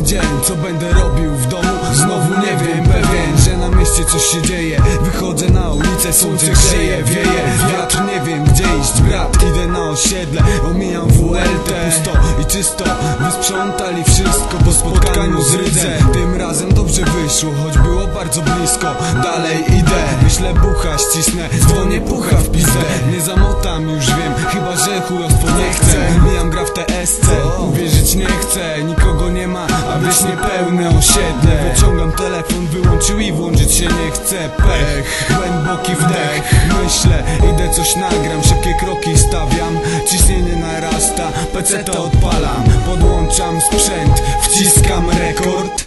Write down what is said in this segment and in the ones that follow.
dzień, co będę robił w domu? Znowu nie wiem, pewien, że na mieście coś się dzieje. Wychodzę na ulicę, słońce grzeje, wieje wiatr, nie wiem gdzie iść, brat. Idę na osiedle, omijam WLT. Pusto i czysto, wysprzątali wszystko po spotkaniu z Rydzem. Tym razem dobrze wyszło, choć było bardzo blisko. Dalej idę, myślę bucha, ścisnę, dzwonię pucha w pizdę. Nie zamotam, już wiem, chyba że chujostwo nie chcę. Mijam gra w TSC, uwierzyć nie chcę. Nikogo nie ma, a wieś niepełne osiedle. Wyciągam telefon, wyłączył i włączyć się nie chce. Pech, głęboki wdech. Myślę, idę coś nagram, szybkie kroki stawiam. Ciśnienie narasta, PC to odpalam. Podłączam sprzęt, wciskam rekord.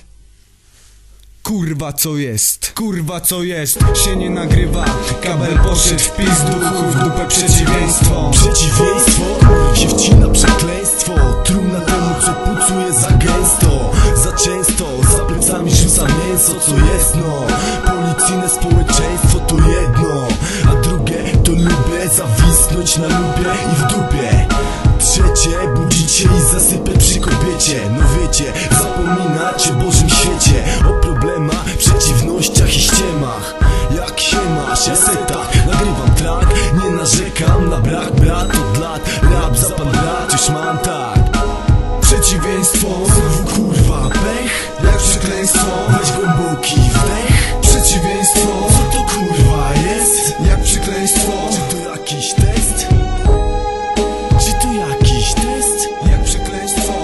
Kurwa co jest, kurwa co jest, się nie nagrywa. Kabel poszedł w pizdu, chuj w dupę przeciwieństwo. Przeciwieństwo, się wcina przekleństwo. Trumna temu co pucuje za gęsto. Za często, za plecami rzuca mięso. Co jest no, policyjne społeczeństwo to jedno. A drugie to lubię zawisnąć na lubie i w dupie. Trzecie, budzić się i zasypę przy kobiecie. No wiecie, zapominać o Bożym świecie. O problemach, przeciwnościach i ściemach. Jak się masz, ja se tak nagrywam track. Nie narzekam na brak, brat od lat. Rap za pan brat, już mam tak. Przeciwieństwo, znowu kurwa pech. jak przekleństwo, Weź głęboki wdech. przeciwieństwo, Co to kurwa jest? jak przekleństwo, Czy to jakiś test? Czy to jakiś test? jak przekleństwo.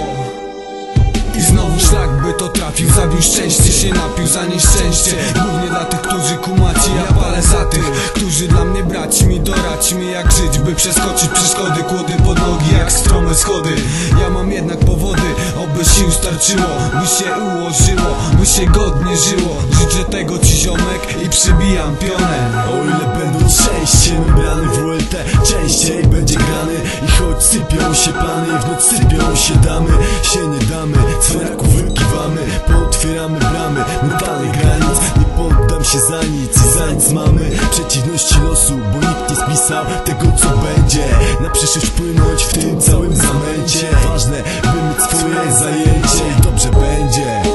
I znowu szlak by to trafił, zabił szczęście, się napił za nieszczęście. Głównie dla tych, którzy kumaci, ja palę za tych, którzy dla mnie braćmi, doradź mi jak żyć, by przeskoczyć przeszkody, kłody pod nogi jak strome schody. Ja mam jednak powody, oby sił starczyło, by się ułożyło, by się godnie żyło. Życzę tego ci ziomek i przybijam pionę. O ile będą częściej brany w WLT, częściej będzie grany. I choć sypią się plany, w noc sypią się damy, się nie damy, cwaniaków wykiwamy, pootwieramy bramy mentalnych granic. Nie poddam się za nic i za nic mamy przeciwności losu, bo nikt nie spisał tego co będzie. Na przyszłość płynąć w tym całym zamęcie. Ważne by mieć swoje zajęcie i dobrze będzie.